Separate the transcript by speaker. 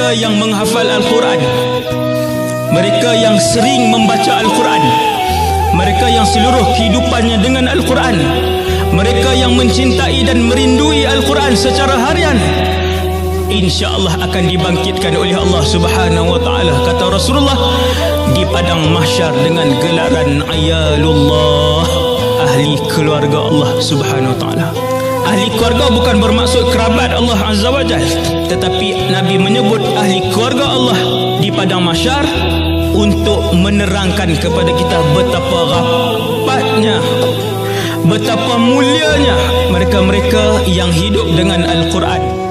Speaker 1: mereka yang menghafal Al-Quran, mereka yang sering membaca Al-Quran, mereka yang seluruh kehidupannya dengan Al-Quran, mereka yang mencintai dan merindui Al-Quran secara harian, insya-Allah akan dibangkitkan oleh Allah Subhanahu wa taala, kata Rasulullah, di padang mahsyar dengan gelaran Iyalullah, ahli keluarga Allah Subhanahu wa taala. Ahli keluarga bukan bermaksud kerabat Allah Azza wa Jalla, tetapi Nabi menyebut ahli keluarga Allah di padang mahsyar untuk menerangkan kepada kita betapa rapatnya, betapa mulianya mereka-mereka yang hidup dengan Al-Quran.